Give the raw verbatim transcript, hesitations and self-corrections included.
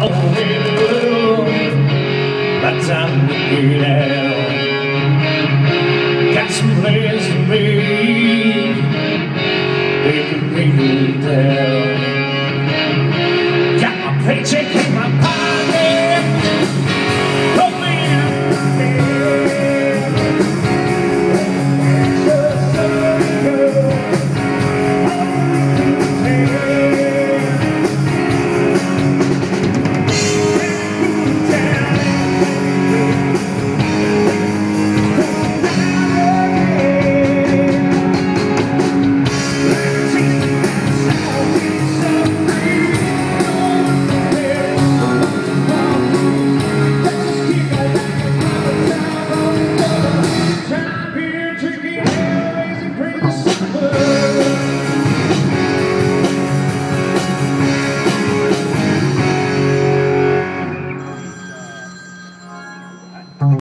all the way to the world. By the time we get out, got some plans to make. They can bring me down. Got my paycheck in my pocket.